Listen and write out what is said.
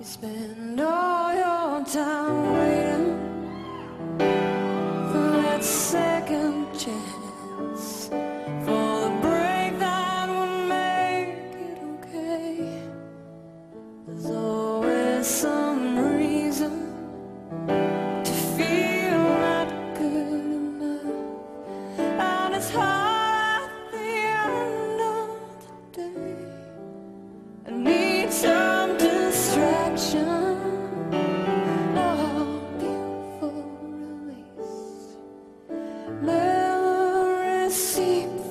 spend all your time waiting for that second chance, for the break that will make it okay. There's always some reason to feel not good enough, and it's hard at the end of the day. I need some distraction, oh, beautiful release. Memories seep